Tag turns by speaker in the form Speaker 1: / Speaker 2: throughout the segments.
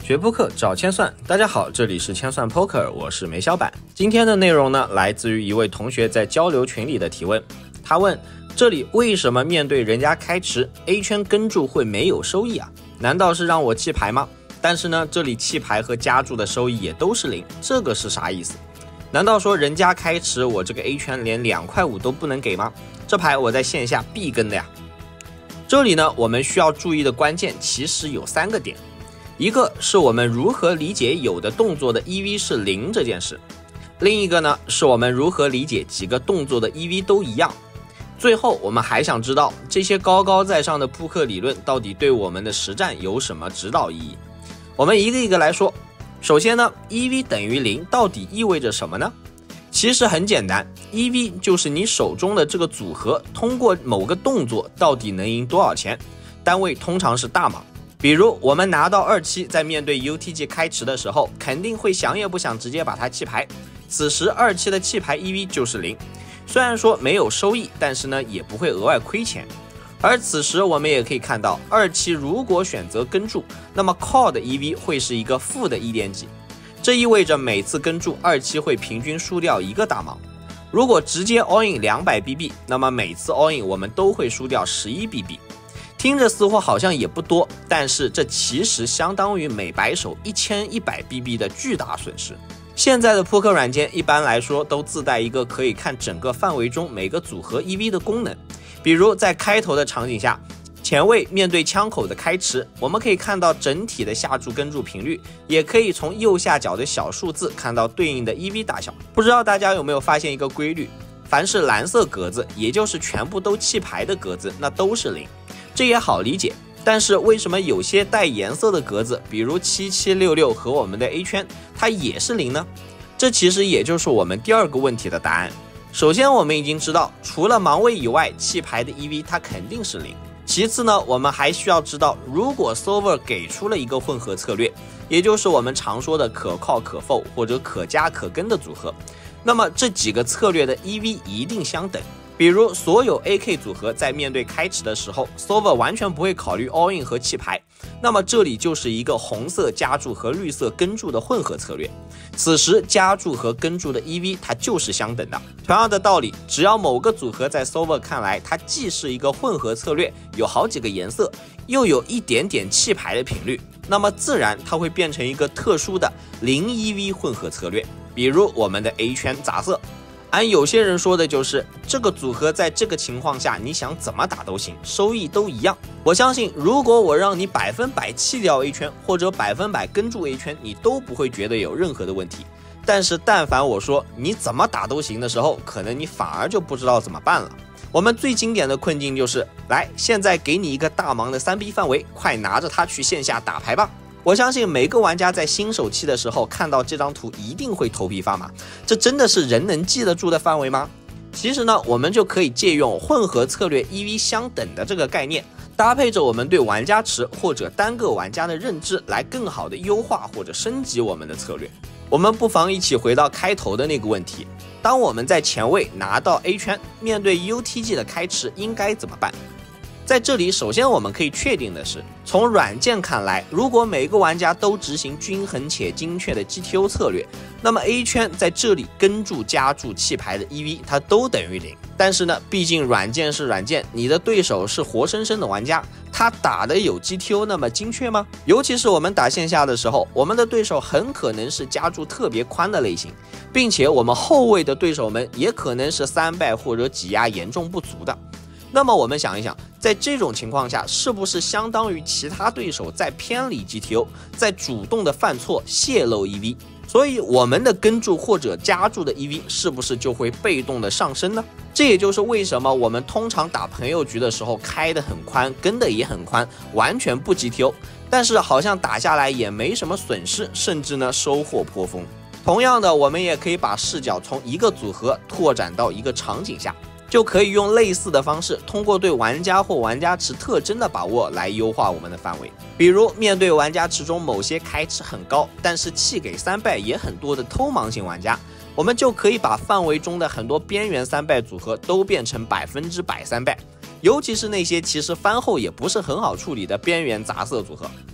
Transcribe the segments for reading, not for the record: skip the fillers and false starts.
Speaker 1: 学扑克找千算，大家好，这里是千算 Poker， 我是梅小板。今天的内容呢，来自于一位同学在交流群里的提问。他问：这里为什么面对人家开池 A 圈跟注会没有收益啊？难道是让我弃牌吗？但是呢，这里弃牌和加注的收益也都是0，这个是啥意思？难道说人家开池我这个 A 圈连2.5块都不能给吗？这牌我在线下必跟的呀。这里呢，我们需要注意的关键其实有3个点。一个是我们如何理解有的动作的 EV 是0这件事，另一个呢是我们如何理解几个动作的 EV 都一样。最后我们还想知道这些高高在上的扑克理论到底对我们的实战有什么指导意义。我们一个一个来说。首先呢 EV 等于0到底意味着什么呢？其实很简单， EV 就是你手中的这个组合通过某个动作到底能赢多少钱，单位通常是大盲。比如我们拿到27，在面对 UTG 开池的时候，肯定会想也不想直接把它弃牌，此时27的弃牌 EV 就是0，虽然说没有收益，但是呢也不会额外亏钱。而此时我们也可以看到27如果选择跟注，那么 call 的 EV 会是一个负的1点几，这意味着每次跟注27会平均输掉1个大盲。如果直接 all in 200 BB， 那么每次 all in 我们都会输掉11 BB。听着似乎好像也不多，但是这其实相当于每白手1100 BB 的巨大损失。现在的扑克软件一般来说都自带一个可以看整个范围中每个组合 EV 的功能，比如在开头的场景下，前卫面对枪口的开池，我们可以看到整体的下注跟注频率，也可以从右下角的小数字看到对应的 EV 大小。不知道大家有没有发现一个规律，凡是蓝色格子，也就是全部都弃牌的格子，那都是0。这也好理解，但是为什么有些带颜色的格子，比如7766和我们的 A 圈，它也是0呢？这其实也就是我们第2个问题的答案。首先我们已经知道，除了盲位以外，弃牌的 EV 它肯定是0。其次呢，我们还需要知道，如果 solver 给出了一个混合策略，也就是我们常说的可靠可否或者可加可跟的组合，那么这几个策略的 EV 一定相等。比如所有 AK 组合在面对开池的时候， solver 完全不会考虑 all in 和弃牌，那么这里就是一个红色加注和绿色跟注的混合策略，此时加注和跟注的 EV 它就是相等的。同样的道理，只要某个组合在 solver 看来它既是一个混合策略，有好几个颜色，又有一点点弃牌的频率，那么自然它会变成一个特殊的0 EV 混合策略，比如我们的 A 圈杂色。按有些人说的就是这个组合在这个情况下你想怎么打都行，收益都一样。我相信如果我让你100%弃掉 A 圈或者100%跟住 A 圈，你都不会觉得有任何的问题。但是但凡我说你怎么打都行的时候，可能你反而就不知道怎么办了。我们最经典的困境就是，来，现在给你一个大盲的3B 范围，快拿着它去线下打牌吧。我相信每个玩家在新手期的时候看到这张图一定会头皮发麻，这真的是人能记得住的范围吗？其实呢，我们就可以借用混合策略 EV 相等的这个概念，搭配着我们对玩家池或者单个玩家的认知，来更好的优化或者升级我们的策略。我们不妨一起回到开头的那个问题，当我们在前卫拿到 A 圈，面对 UTG 的开池应该怎么办？在这里，首先我们可以确定的是，从软件看来，如果每个玩家都执行均衡且精确的 GTO 策略，那么 A 圈在这里跟注加注弃牌的 EV 它都等于0。但是呢，毕竟软件是软件，你的对手是活生生的玩家，他打的有 GTO 那么精确吗？尤其是我们打线下的时候，我们的对手很可能是加注特别宽的类型，并且我们后卫的对手们也可能是3败或者挤压严重不足的。那么我们想一想，在这种情况下，是不是相当于其他对手在偏离 GTO， 在主动的犯错泄露 EV， 所以我们的跟注或者加注的 EV 是不是就会被动的上升呢？这也就是为什么我们通常打朋友局的时候开得很宽，跟的也很宽，完全不 GTO， 但是好像打下来也没什么损失，甚至呢收获颇丰。同样的，我们也可以把视角从一个组合拓展到一个场景下，就可以用类似的方式，通过对玩家或玩家池特征的把握来优化我们的范围。比如面对玩家池中某些开池很高，但是弃给3败也很多的偷盲型玩家，我们就可以把范围中的很多边缘3败组合都变成100%3败，尤其是那些其实翻后也不是很好处理的边缘杂色组合。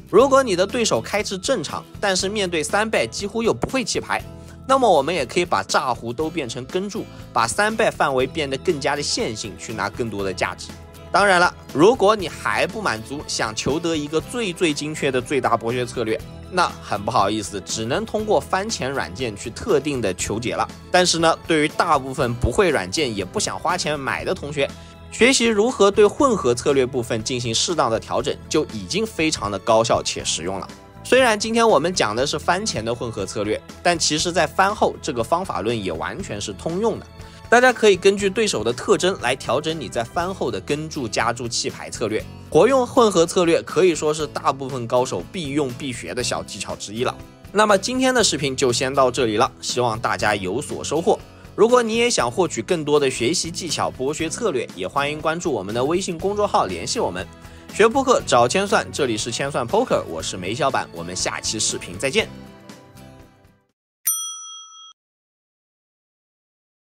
Speaker 1: 如果你的对手开池正常，但是面对3bet几乎又不会弃牌，那么我们也可以把炸胡都变成跟注，把3bet范围变得更加的线性，去拿更多的价值。当然了，如果你还不满足，想求得一个最精确的最大博学策略，那很不好意思，只能通过翻钱软件去特定的求解了。但是呢，对于大部分不会软件也不想花钱买的同学，学习如何对混合策略部分进行适当的调整，就已经非常的高效且实用了。虽然今天我们讲的是翻前的混合策略，但其实在翻后这个方法论也完全是通用的。大家可以根据对手的特征来调整你在翻后的跟注、加注、弃牌策略。活用混合策略可以说是大部分高手必用必学的小技巧之一了。那么今天的视频就先到这里了，希望大家有所收获。如果你也想获取更多的学习技巧、博学策略，也欢迎关注我们的微信公众号联系我们。学扑克找千算，这里是千算 Poker， 我是梅小板，我们下期视频再见。